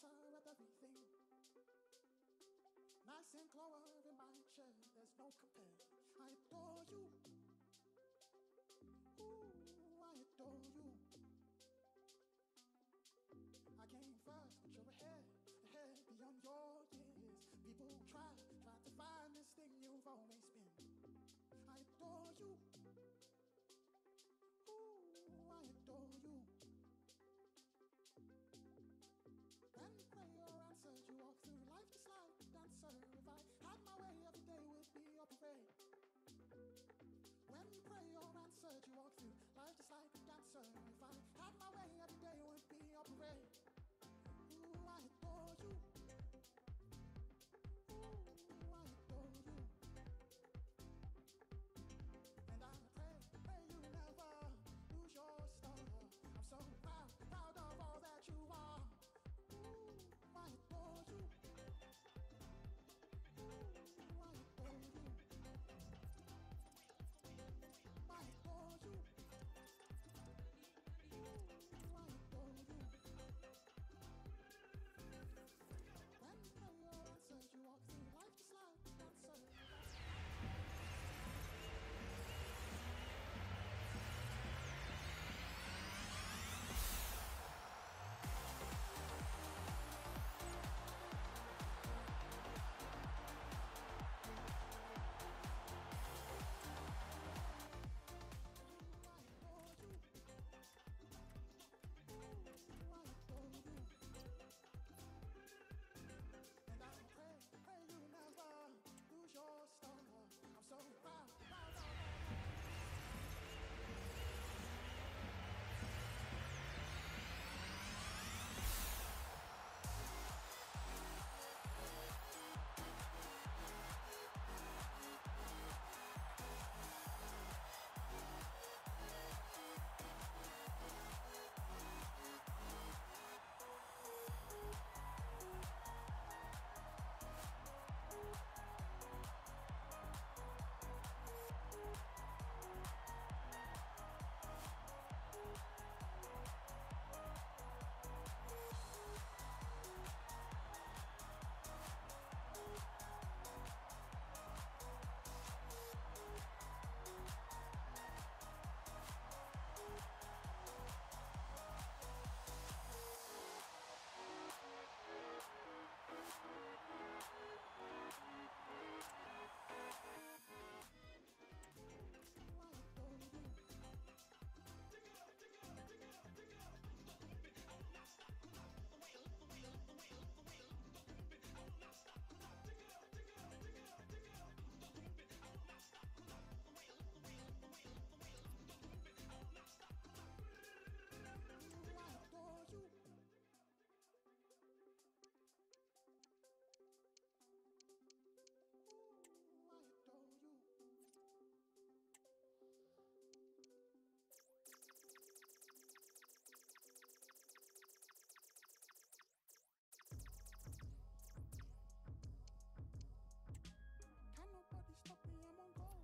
matter of everything. Nice and glow in my chair, there's no compare. I adore you. Ooh, I adore you. I came first, but you're ahead beyond your years. People try to find this thing you've always been. I adore you. Ooh, I adore you. When you pray or answer, you walk through life just like a dancer. If I had my way, every day would be a parade. When you pray or answer, you walk through life just like a dancer. If I had my way, every day would be a parade. Ooh, I adore you. Ooh, I adore you. And I pray you never lose your star. I'm so proud of all that you are. Ooh, I adore you. Ooh, I adore you. I adore you. Ooh, I adore you. When you play your answer, you walk through life just like a dancer. I'm so proud of stop me, I'm on go.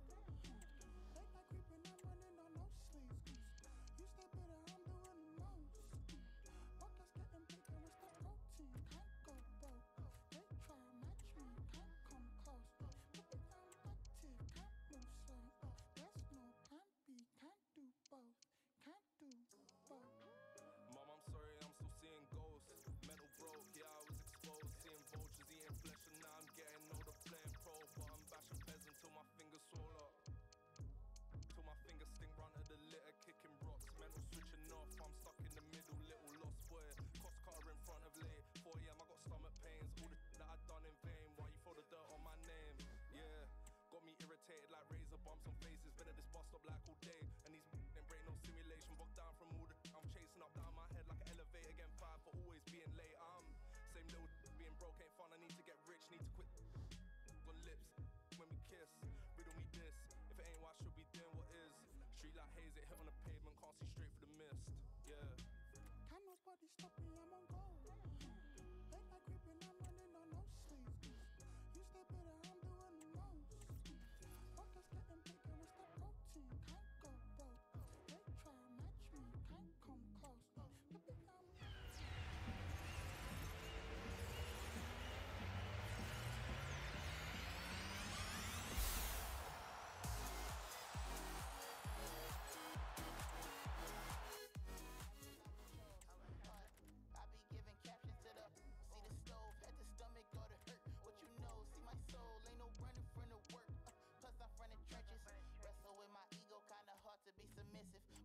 Late night creeping, I'm running on no sleep. You stay better, I'm doing the most. Pockets getting bigger, it's the protein. Can't go broke. They try to match me, can't come close. Baby, I'm active, can't move slow. There's no can't be, can't do both. Can't do both. Mom, I'm sorry, I'm still seeing ghosts. Mental broke, yeah, I was exposed. Seeing vultures eating flesh, and now I'm getting older, playing pro. But I'm bashing peasant till my fingers swell up. Till my fingers stink round at the litter, kicking rocks. Mental switching off, I'm stuck in the middle, little lost boy. Cost cutter in front of late. 4 AM, I got stomach pains. All the that I done in vain. Why you throw the dirt on my name? Yeah. Got me irritated like razor bumps on faces. Been at this bus stop like all day. And these ain't break no simulation. Bogged down from all the I'm chasing up down my head like an elevator. Getting fired for always being late. Same little being broke ain't fun. I need to get rich, need to quit on lips. When we kiss, riddle me this. If it ain't what I should be doing, what is? Street like haze, it hit on the pavement. Can't see straight through the mist. Yeah. Can nobody stop me, I'm on go. Late night creeping, I'm running on no sleep. You stay better, I'm doing the most. Pockets getting bigger, it's the protein. Can't go broke. They try to match me, can't come close. Baby, I'm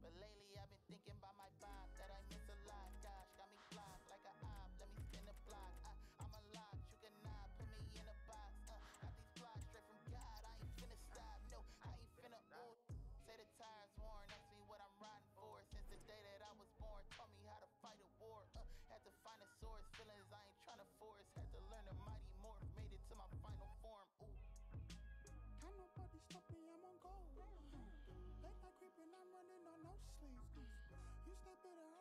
But lately I've been thinking about my vibe that I miss a lot. Gosh, got me blocked like a op. Let me spin the block. I'm a lock, you cannot put me in a box. Got these plots straight from God. I ain't finna stop. No, I ain't finna ooh. Say the tires worn. Ask me what I'm riding for. Since the day that I was born, taught me how to fight a war. Had to find a source. Feelings I ain't tryna force. Had to learn the mighty morph. Made it to my final form. Ooh. Can't nobody stop me, I'm on gold. Late night creeping, I'm running on no sleep. You step better,